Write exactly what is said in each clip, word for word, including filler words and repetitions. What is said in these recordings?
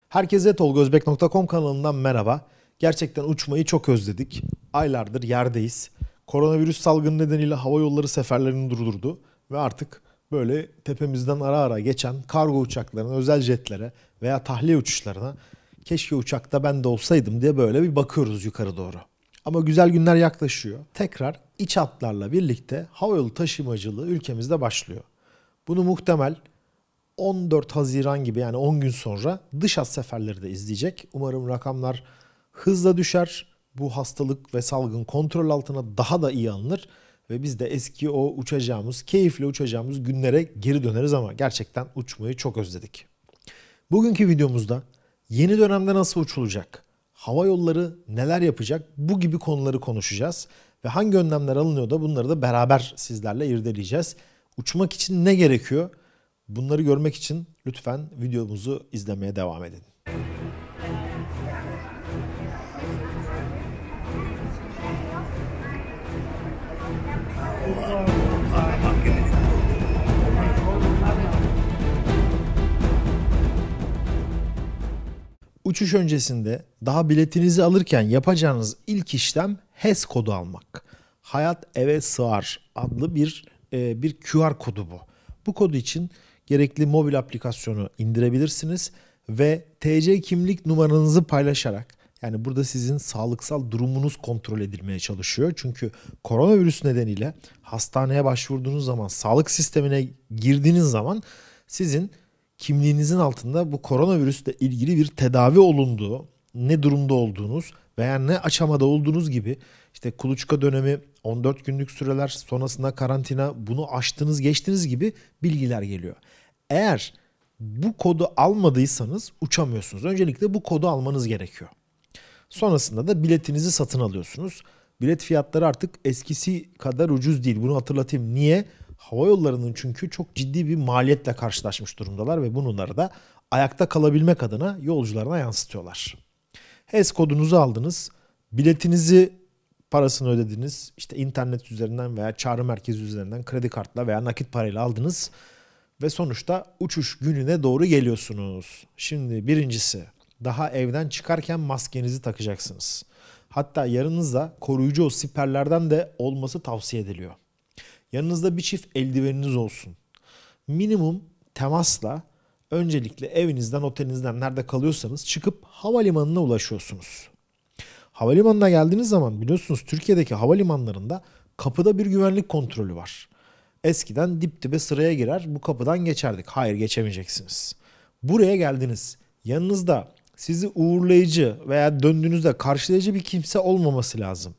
Herkese tolgozbek nokta com kanalından merhaba. Gerçekten uçmayı çok özledik. Aylardır yerdeyiz. Koronavirüs salgını nedeniyle hava yolları seferlerini durdurdu. Ve artık böyle tepemizden ara ara geçen kargo uçaklarına, özel jetlere veya tahliye uçuşlarına keşke uçakta ben de olsaydım diye böyle bir bakıyoruz yukarı doğru. Ama güzel günler yaklaşıyor. Tekrar iç hatlarla birlikte havayolu taşımacılığı ülkemizde başlıyor. Bunu muhtemel on dört Haziran gibi, yani on gün sonra dış hat seferleri de izleyecek. Umarım rakamlar hızla düşer. Bu hastalık ve salgın kontrol altına daha da iyi alınır. Ve biz de eski o uçacağımız, keyifle uçacağımız günlere geri döneriz ama gerçekten uçmayı çok özledik. Bugünkü videomuzda yeni dönemde nasıl uçulacak, hava yolları neler yapacak, bu gibi konuları konuşacağız. Ve hangi önlemler alınıyor da bunları da beraber sizlerle irdeleyeceğiz. Uçmak için ne gerekiyor? Bunları görmek için lütfen videomuzu izlemeye devam edin. Uçuş öncesinde daha biletinizi alırken yapacağınız ilk işlem H E S kodu almak. Hayat Eve Sığar adlı bir e, bir Q R kodu bu. Bu kodu için gerekli mobil aplikasyonu indirebilirsiniz ve T C kimlik numaranızı paylaşarak, yani burada sizin sağlıksal durumunuz kontrol edilmeye çalışıyor. Çünkü koronavirüs nedeniyle hastaneye başvurduğunuz zaman, sağlık sistemine girdiğiniz zaman sizin kimliğinizin altında bu koronavirüsle ilgili bir tedavi olunduğu, ne durumda olduğunuz veya ne aşamada olduğunuz gibi, işte kuluçka dönemi, on dört günlük süreler, sonrasında karantina, bunu aştınız geçtiniz gibi bilgiler geliyor. Eğer bu kodu almadıysanız uçamıyorsunuz. Öncelikle bu kodu almanız gerekiyor. Sonrasında da biletinizi satın alıyorsunuz. Bilet fiyatları artık eskisi kadar ucuz değil. Bunu hatırlatayım. Niye? Hava yollarının çünkü çok ciddi bir maliyetle karşılaşmış durumdalar ve bunları da ayakta kalabilmek adına yolcularına yansıtıyorlar. H E S kodunuzu aldınız. Biletinizi, parasını ödediniz. İşte internet üzerinden veya çağrı merkezi üzerinden kredi kartla veya nakit parayla aldınız. Ve sonuçta uçuş gününe doğru geliyorsunuz. Şimdi birincisi, daha evden çıkarken maskenizi takacaksınız. Hatta yanınızda koruyucu o siperlerden de olması tavsiye ediliyor. Yanınızda bir çift eldiveniniz olsun. Minimum temasla öncelikle evinizden, otelinizden, nerede kalıyorsanız çıkıp havalimanına ulaşıyorsunuz. Havalimanına geldiğiniz zaman biliyorsunuz Türkiye'deki havalimanlarında kapıda bir güvenlik kontrolü var. Eskiden dip dibe sıraya girer, bu kapıdan geçerdik. Hayır, geçemeyeceksiniz. Buraya geldiniz. Yanınızda sizi uğurlayıcı veya döndüğünüzde karşılayıcı bir kimse olmaması lazım.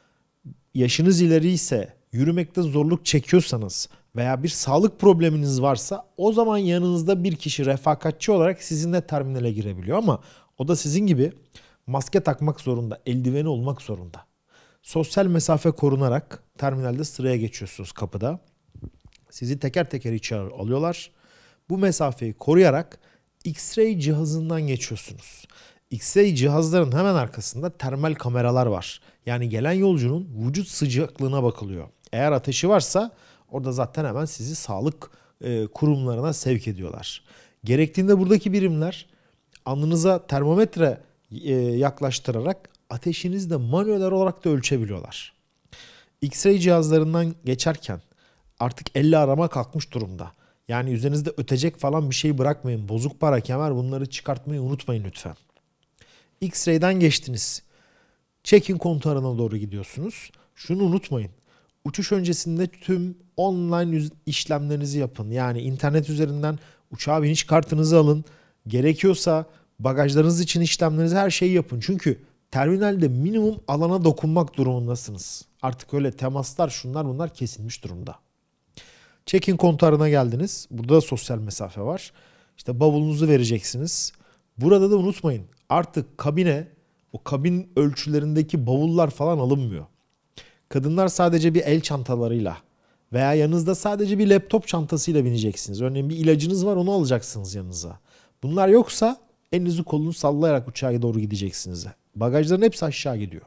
Yaşınız ileri ise, yürümekte zorluk çekiyorsanız veya bir sağlık probleminiz varsa o zaman yanınızda bir kişi refakatçi olarak sizinle terminale girebiliyor. Ama o da sizin gibi maske takmak zorunda, eldiveni olmak zorunda. Sosyal mesafe korunarak terminalde sıraya geçiyorsunuz kapıda. Sizi teker teker içeri alıyorlar. Bu mesafeyi koruyarak X-ray cihazından geçiyorsunuz. X-ray cihazların hemen arkasında termal kameralar var. Yani gelen yolcunun vücut sıcaklığına bakılıyor. Eğer ateşi varsa orada zaten hemen sizi sağlık e, kurumlarına sevk ediyorlar. Gerektiğinde buradaki birimler alnınıza termometre e, yaklaştırarak ateşinizi de manuel olarak da ölçebiliyorlar. X-ray cihazlarından geçerken artık elle arama kalkmış durumda. Yani üzerinizde ötecek falan bir şey bırakmayın. Bozuk para, kemer, bunları çıkartmayı unutmayın lütfen. X-ray'den geçtiniz. Check-in kontağına doğru gidiyorsunuz. Şunu unutmayın. Uçuş öncesinde tüm online işlemlerinizi yapın. Yani internet üzerinden uçağa biniş kartınızı alın. Gerekiyorsa bagajlarınız için işlemlerinizi, her şeyi yapın. Çünkü terminalde minimum alana dokunmak durumundasınız. Artık öyle temaslar, şunlar bunlar kesilmiş durumda. Check-in kontağına geldiniz. Burada da sosyal mesafe var. İşte bavulunuzu vereceksiniz. Burada da unutmayın, artık kabine, o kabin ölçülerindeki bavullar falan alınmıyor. Kadınlar sadece bir el çantalarıyla veya yanınızda sadece bir laptop çantasıyla bineceksiniz. Örneğin bir ilacınız var, onu alacaksınız yanınıza. Bunlar yoksa elinizi kolunuzu sallayarak uçağa doğru gideceksiniz. Bagajların hepsi aşağı gidiyor.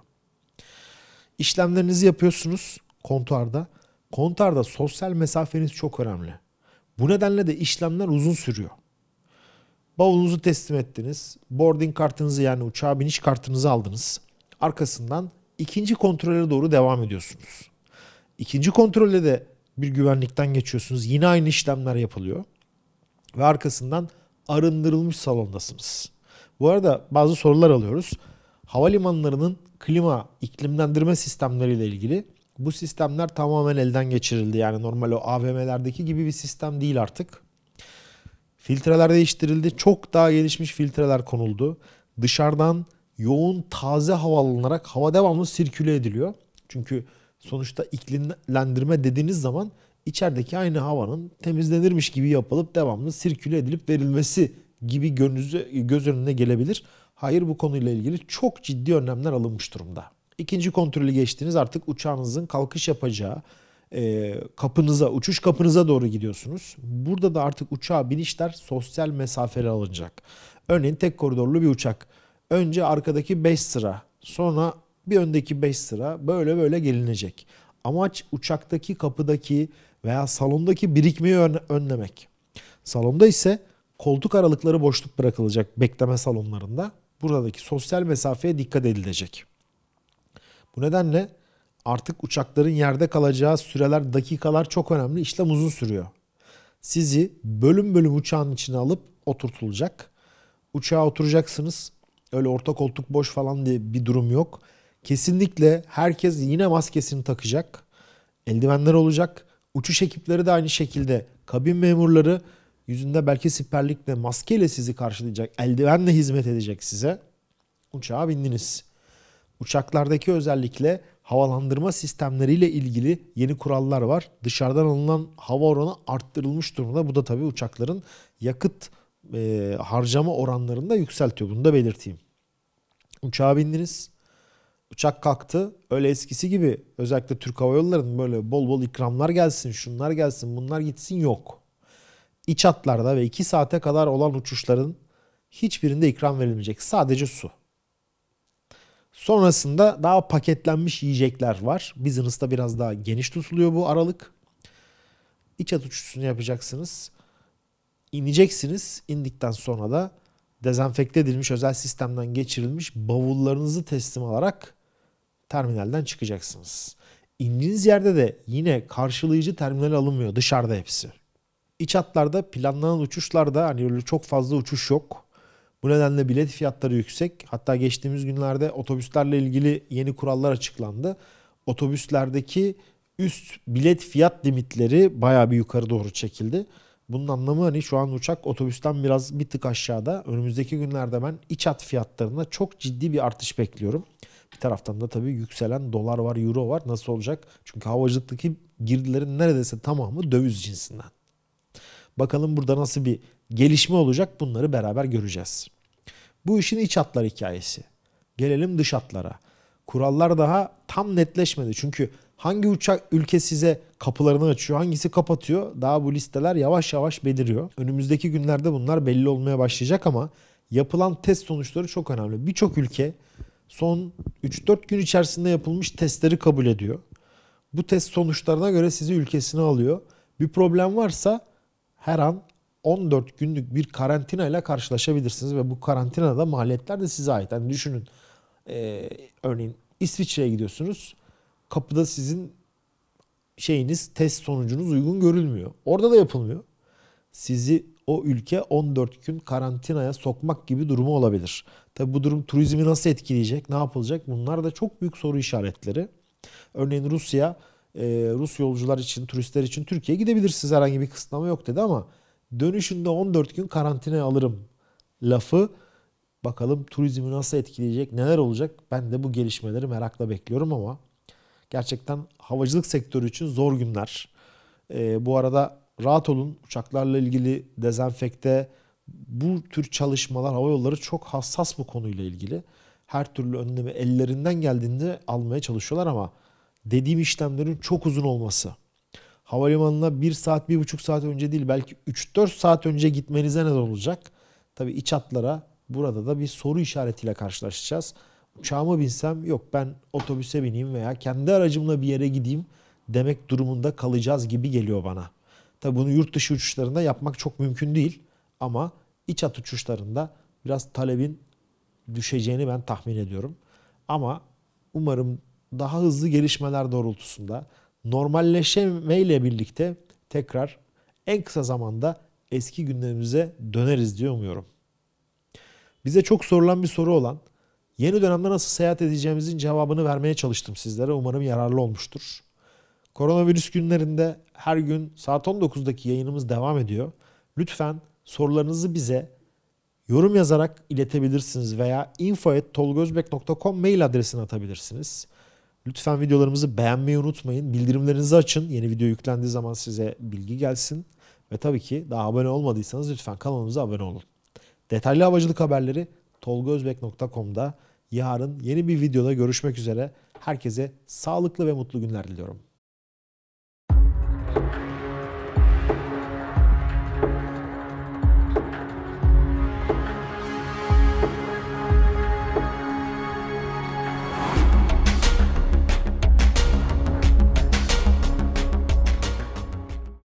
İşlemlerinizi yapıyorsunuz kontuarda. Kontuarda sosyal mesafeniz çok önemli. Bu nedenle de işlemler uzun sürüyor. Bavulunuzu teslim ettiniz. Boarding kartınızı yani uçağa biniş kartınızı aldınız. Arkasından ikinci kontrole doğru devam ediyorsunuz. İkinci kontrolde de bir güvenlikten geçiyorsunuz. Yine aynı işlemler yapılıyor. Ve arkasından arındırılmış salondasınız. Bu arada bazı sorular alıyoruz. Havalimanlarının klima, iklimlendirme sistemleriyle ilgili bu sistemler tamamen elden geçirildi. Yani normal o A V M'lerdeki gibi bir sistem değil artık. Filtreler değiştirildi. Çok daha gelişmiş filtreler konuldu. Dışarıdan yoğun taze hava alınarak hava devamlı sirküle ediliyor. Çünkü sonuçta iklimlendirme dediğiniz zaman içerideki aynı havanın temizlenirmiş gibi yapılıp devamlı sirküle edilip verilmesi gibi gönlünüze, göz önüne gelebilir. Hayır, bu konuyla ilgili çok ciddi önlemler alınmış durumda. İkinci kontrolü geçtiniz, artık uçağınızın kalkış yapacağı e, kapınıza, uçuş kapınıza doğru gidiyorsunuz. Burada da artık uçağa binişler sosyal mesafeli alınacak. Örneğin tek koridorlu bir uçak. Önce arkadaki beş sıra, sonra bir öndeki beş sıra, böyle böyle gelinecek. Amaç uçaktaki kapıdaki veya salondaki birikmeyi önlemek. Salonda ise koltuk aralıkları boşluk bırakılacak bekleme salonlarında. Buradaki sosyal mesafeye dikkat edilecek. Bu nedenle artık uçakların yerde kalacağı süreler, dakikalar çok önemli. İşlem uzun sürüyor. Sizi bölüm bölüm uçağın içine alıp oturtulacak. Uçağa oturacaksınız. Öyle orta koltuk boş falan diye bir durum yok. Kesinlikle herkes yine maskesini takacak. Eldivenler olacak. Uçuş ekipleri de aynı şekilde. Kabin memurları yüzünde belki siperlikle, maskeyle sizi karşılayacak. Eldivenle hizmet edecek size. Uçağa bindiniz. Uçaklardaki özellikle havalandırma sistemleriyle ilgili yeni kurallar var. Dışarıdan alınan hava oranı arttırılmış durumda. Bu da tabii uçakların yakıt e, harcama oranlarını da yükseltiyor. Bunu da belirteyim. Uçağa bindiniz. Uçak kalktı. Öyle eskisi gibi özellikle Türk Hava Yolları'nın böyle bol bol ikramlar gelsin, şunlar gelsin, bunlar gitsin yok. İç hatlarda ve iki saate kadar olan uçuşların hiçbirinde ikram verilmeyecek. Sadece su. Sonrasında daha paketlenmiş yiyecekler var. Business'ta biraz daha geniş tutuluyor bu aralık. İç hat uçuşunu yapacaksınız. İneceksiniz. İndikten sonra da dezenfekte edilmiş, özel sistemden geçirilmiş bavullarınızı teslim alarak terminalden çıkacaksınız. İndiğiniz yerde de yine karşılayıcı terminal alınmıyor. Dışarıda hepsi. İç hatlarda planlanan uçuşlarda hani öyle çok fazla uçuş yok. Bu nedenle bilet fiyatları yüksek. Hatta geçtiğimiz günlerde otobüslerle ilgili yeni kurallar açıklandı. Otobüslerdeki üst bilet fiyat limitleri bayağı bir yukarı doğru çekildi. Bunun anlamı hani şu an uçak otobüsten biraz bir tık aşağıda. Önümüzdeki günlerde ben iç hat fiyatlarına çok ciddi bir artış bekliyorum. Bir taraftan da tabii yükselen dolar var, euro var. Nasıl olacak? Çünkü havacılıktaki girdilerin neredeyse tamamı döviz cinsinden. Bakalım burada nasıl bir gelişme olacak, bunları beraber göreceğiz. Bu işin iç hatlar hikayesi. Gelelim dış hatlara. Kurallar daha tam netleşmedi. Çünkü hangi uçak ülke size kapılarını açıyor, hangisi kapatıyor, daha bu listeler yavaş yavaş beliriyor. Önümüzdeki günlerde bunlar belli olmaya başlayacak ama yapılan test sonuçları çok önemli. Birçok ülke son üç dört gün içerisinde yapılmış testleri kabul ediyor. Bu test sonuçlarına göre sizi ülkesine alıyor. Bir problem varsa her an on dört günlük bir karantina ile karşılaşabilirsiniz ve bu karantinada maliyetler de size ait. Yani düşünün, e, örneğin İsviçre'ye gidiyorsunuz. Kapıda sizin şeyiniz, test sonucunuz uygun görülmüyor. Orada da yapılmıyor. Sizi o ülke on dört gün karantinaya sokmak gibi durumu olabilir. Tabi bu durum turizmi nasıl etkileyecek, ne yapılacak? Bunlar da çok büyük soru işaretleri. Örneğin Rusya, e, Rus yolcular için, turistler için Türkiye'ye gidebilirsiniz, herhangi bir kısıtlama yok dedi ama dönüşünde on dört gün karantinaya alırım lafı, bakalım turizmi nasıl etkileyecek, neler olacak? Ben de bu gelişmeleri merakla bekliyorum ama gerçekten havacılık sektörü için zor günler. Ee, bu arada rahat olun, uçaklarla ilgili dezenfekte, bu tür çalışmalar, hava yolları çok hassas bu konuyla ilgili. Her türlü önlemi ellerinden geldiğinde almaya çalışıyorlar ama dediğim işlemlerin çok uzun olması, havalimanına bir saat, bir buçuk saat önce değil belki üç dört saat önce gitmenize neden olacak. Tabii iç hatlara burada da bir soru işaretiyle karşılaşacağız. Uçağa mı binsem, yok ben otobüse bineyim veya kendi aracımla bir yere gideyim demek durumunda kalacağız gibi geliyor bana. Tabii bunu yurt dışı uçuşlarında yapmak çok mümkün değil ama iç hat uçuşlarında biraz talebin düşeceğini ben tahmin ediyorum. Ama umarım daha hızlı gelişmeler doğrultusunda normalleşmeyle birlikte tekrar en kısa zamanda eski günlerimize döneriz diye umuyorum. Bize çok sorulan bir soru olan yeni dönemde nasıl seyahat edeceğimizin cevabını vermeye çalıştım sizlere. Umarım yararlı olmuştur. Koronavirüs günlerinde her gün saat on dokuzdaki yayınımız devam ediyor. Lütfen sorularınızı bize yorum yazarak iletebilirsiniz veya info at tolgozbek nokta com mail adresine atabilirsiniz. Lütfen videolarımızı beğenmeyi unutmayın. Bildirimlerinizi açın. Yeni video yüklendiği zaman size bilgi gelsin. Ve tabii ki daha abone olmadıysanız lütfen kanalımıza abone olun. Detaylı havacılık haberleri tolgozbek nokta com'da. Yarın yeni bir videoda görüşmek üzere. Herkese sağlıklı ve mutlu günler diliyorum.